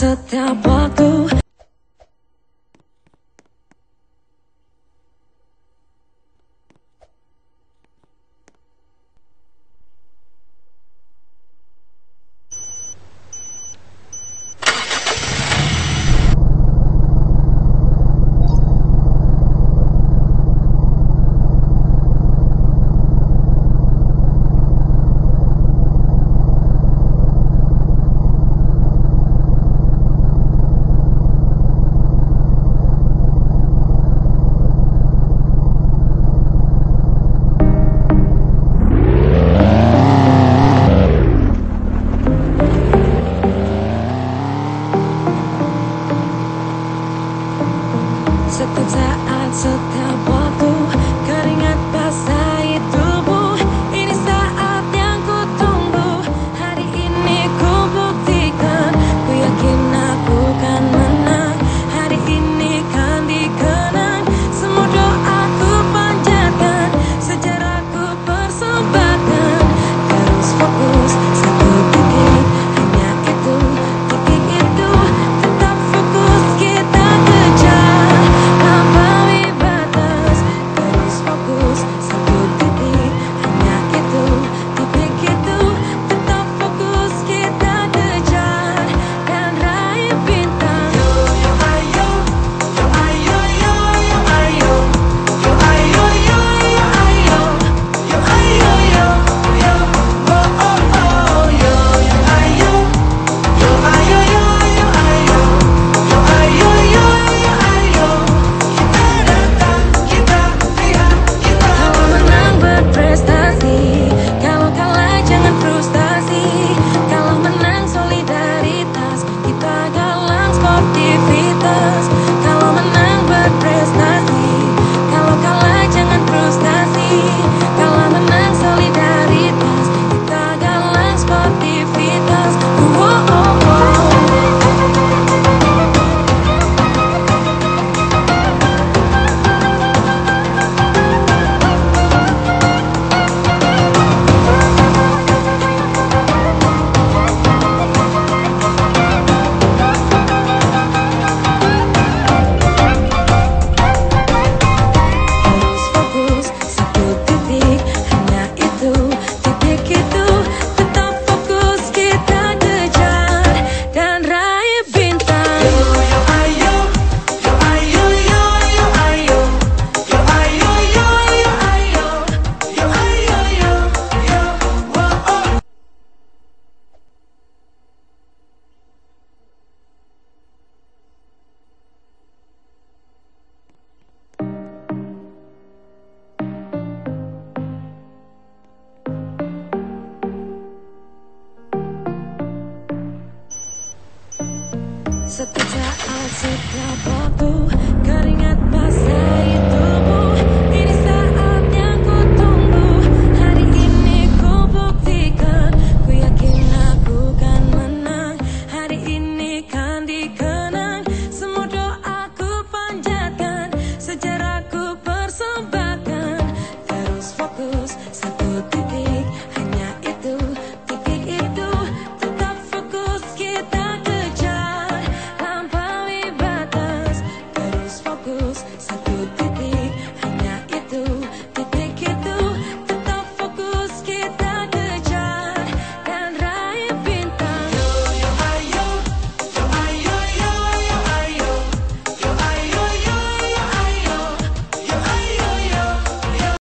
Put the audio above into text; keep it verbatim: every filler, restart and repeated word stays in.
setiap waktu. Setiap saat, setiap waktu, keringat basahi tubuh. Ini saat yang ku tunggu. Hari ini ku buktikan, ku yakin aku kan menang. Hari ini kan dikenang, semua doaku panjatkan, sejarahku persembahkan. Terus fokus, satu titik, hanya itu, titik itu. Tetap fokus, kita kejar melampaui batas. Terus fokus, satu titik, hanya itu, titik itu. Tetap fokus, kita kejar dan raih bintang. Yo yo ayo, yo ayo yo yo ayo, yo ayo yo yo ayo, yo ayo yo yo, oh oh oh, yo yo ayo, yo ayo yo yo ayo, yo ayo yo yo ayo. Kita datang, kita lihat, kita kalau menang berprestasi, kalau kalah jangan frustasi. Kalau menang solidaritas, kita galang sportivitas. Kalau menang berprestasi, kalau kalah jangan frustasi. Kalau menang solidaritas, kita galang sportivitas. Oh, oh, oh. Terus fokus, satu titik, hanya itu, titik itu. Tetap fokus, kita kejar dan raih bintang. Yo yo ayo, yo ayo yo yo ayo, yo ayo yo yo ayo, yo ayo yo yo, oh oh. Setiap saat, setiap